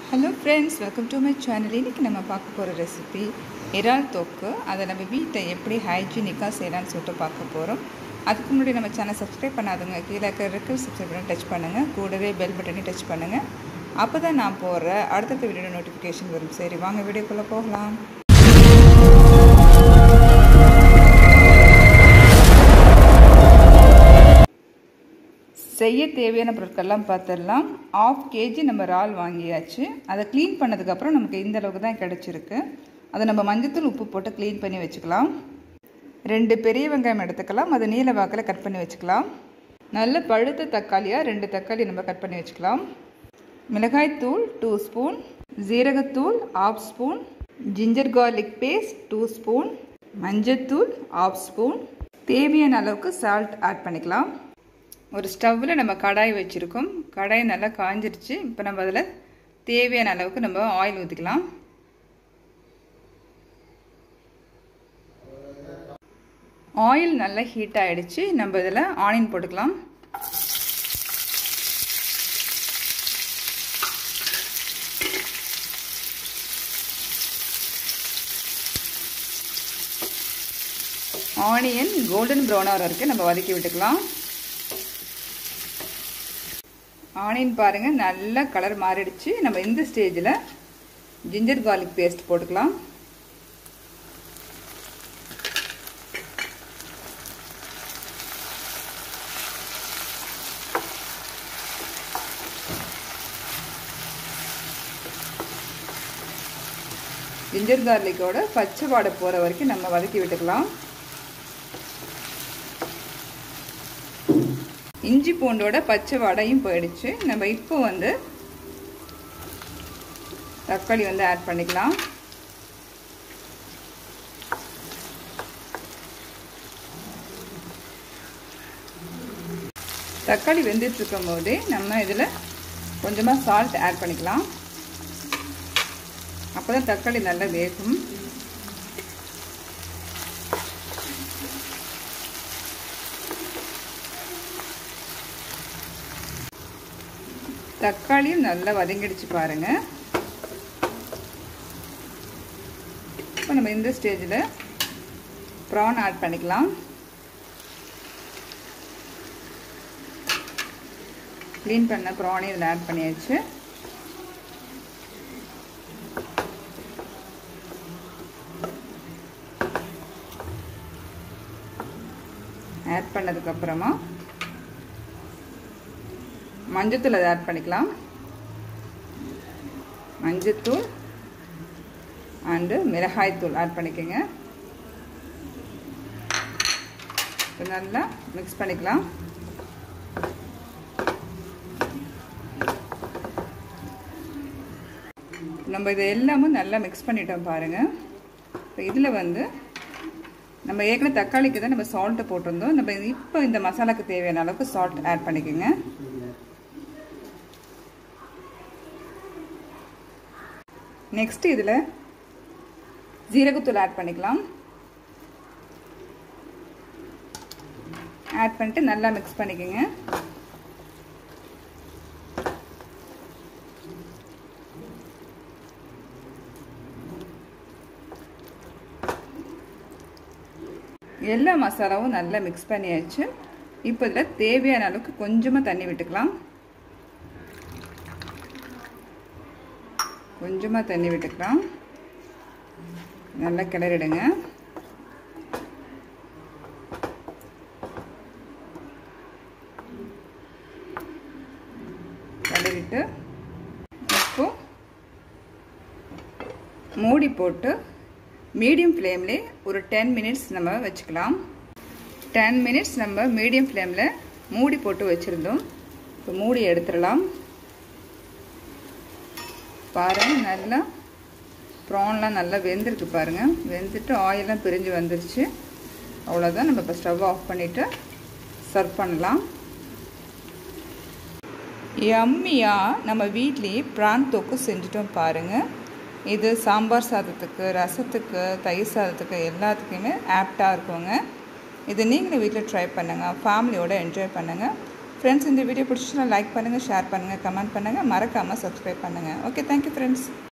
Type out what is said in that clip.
Hello friends, welcome to my channel. இன்னைக்கு நம்ம பார்க்க போற ரெசிபி இறால் தொக்கு. அதை நம்ம வீட்டை எப்படி ஹைஜீனிக்கா செய்யலாம்னு சொல்லிட்டு பார்க்க போறோம். அதுக்கு முன்னாடி நம்ம சேனல் சப்ஸ்கிரைப் பண்ணாதவங்க கீழ இருக்க சப்ஸ்கிரைப் பட்டன் டச் பண்ணுங்க. கூடவே பெல் பட்டனை டச் பண்ணுங்க. அப்பதான் நான் போற அடுத்த வீடியோ நோட்டிஃபிகேஷன் வரும். சரி வாங்க வீடியோக்குள்ள போகலாம். செய்ய தேவையான பொருட்கள்லாம் பார்த்துடலாம். 1/2 kg நம்ம இறால் வாங்கியாச்சு. அதை க்ளீன் பண்ணதுக்கப்புறம் நமக்கு இந்த அளவுக்கு தான் கிடச்சிருக்கு. அதை நம்ம மஞ்சத்தூள் உப்பு போட்டு க்ளீன் பண்ணி வச்சுக்கலாம். 2 பெரிய வெங்காயம் எடுத்துக்கலாம். அதை நீல வாக்கில் கட் பண்ணி வச்சுக்கலாம். நல்ல பழுத்த தக்காளியாக 2 தக்காளி நம்ம கட் பண்ணி வச்சுக்கலாம். மிளகாய்த்தூள் 2 ஸ்பூன், ஜீரகத்தூள் 1/2 spoon, ginger garlic paste 2 spoon, மஞ்சத்தூள் 1/2 ஸ்பூன், தேவையான அளவுக்கு சால்ட் ஆட் பண்ணிக்கலாம். ஒரு ஸ்டவ்வில் நம்ம கடாய் வச்சுருக்கோம். கடாய் நல்லா காஞ்சிருச்சு. இப்போ நம்ம அதில் தேவையான அளவுக்கு நம்ம ஆயில் ஊற்றிக்கலாம். ஆயில் நல்லா ஹீட் ஆகிடுச்சு. நம்ம இதில் ஆனியன் போட்டுக்கலாம். ஆனியன் கோல்டன் ப்ரௌன் ஆகிற வரைக்கும் நம்ம வதக்கி விட்டுக்கலாம். ஆனியன் பாருங்கள் நல்லா கலர் மாறிடுச்சு. நம்ம இந்த ஸ்டேஜில் ஜிஞ்சர் கார்லிக் பேஸ்ட் போட்டுக்கலாம். ஜிஞ்சர் கார்லிக்கோட பச்சை வாடை போகிற வரைக்கும் நம்ம வதக்கி விட்டுக்கலாம். இஞ்சி பூண்டோட பச்சை வாடையும் போயிடுச்சு. நம்ம இப்போ தக்காளி ஆட் பண்ணிக்கலாம். தக்காளி வெந்துட்டு இருக்கும் போதே நம்ம இதில் கொஞ்சமாக சால்ட் ஆட் பண்ணிக்கலாம். அப்போதான் தக்காளி நல்லா வேகும். தக்காளியும் நல்லா வதங்கிடுச்சு பாருங்க. இப்போ நம்ம இந்த ஸ்டேஜில் ப்ரான் ஆட் பண்ணிக்கலாம். க்ளீன் பண்ண ப்ரானையும் இதில் ஆட் பண்ணியாச்சு. ஆட் பண்ணதுக்கப்புறமா மஞ்சத்தூள் அதை ஆட் பண்ணிக்கலாம். மஞ்சத்தூள் அண்டு மிளகாய்த்தூள் ஆட் பண்ணிக்கோங்க. நல்லா மிக்ஸ் பண்ணிக்கலாம். நம்ம இதை எல்லாமும் நல்லா மிக்ஸ் பண்ணிட்டோம் பாருங்கள். இப்போ இதில் நம்ம ஏற்கனவே தக்காளிக்கு தான் நம்ம சால்ட்டை போட்டிருந்தோம். நம்ம இப்போ இந்த மசாலாவுக்கு தேவையான அளவுக்கு சால்ட் ஆட் பண்ணிக்கோங்க. நெக்ஸ்ட் இதில் ஜீரகத்தூள் ஆட் பண்ணிக்கலாம். ஆட் பண்ணிட்டு நல்லா மிக்ஸ் பண்ணிக்கோங்க. எல்லா மசாலாவும் நல்லா மிக்ஸ் பண்ணியாச்சு. இப்போ இதில் தேவையான அளவுக்கு கொஞ்சமாக தண்ணி விட்டுக்கலாம். கொஞ்சமாக தண்ணி விட்டுக்கலாம். நல்லா கிளறிடுங்க. கிளறிட்டு இப்போ மூடி போட்டு மீடியம் ஃப்ளேம்லே ஒரு 10 மினிட்ஸ் நம்ம வச்சுக்கலாம். 10 மினிட்ஸ் நம்ம மீடியம் ஃப்ளேமில் மூடி போட்டு வச்சுருந்தோம். இப்போ மூடி எடுத்துடலாம். பாருங்கள் நல்லா ப்ரான்லாம் நல்லா வெந்திருக்கு பாருங்கள். வெந்துட்டு ஆயிலெலாம் பிரிஞ்சு வந்துருச்சு. அவ்வளோதான். நம்ம இப்போ ஸ்டவ் ஆஃப் பண்ணிவிட்டு சர்வ் பண்ணலாம். யம்மியாக நம்ம வீட்லேயே ப்ரான் தொக்கு செஞ்சுட்டோம் பாருங்கள். இது சாம்பார் சாதத்துக்கு, ரசத்துக்கு, தயிர் சாதத்துக்கு எல்லாத்துக்குமே ஆப்டாக இருக்குங்க. இது நீங்களும் வீட்டில் ட்ரை பண்ணுங்கள். ஃபேமிலியோடு என்ஜாய் பண்ணுங்கள். ஃப்ரெண்ட்ஸ் இந்த வீடியோ பிடிச்சிச்சுன்னா லைக் பண்ணுங்கள், ஷேர் பண்ணுங்கள், கமெண்ட் பண்ணுங்கள், மறக்காமல் சப்ஸ்கிரைப் பண்ணுங்கள். Okay, thank you friends.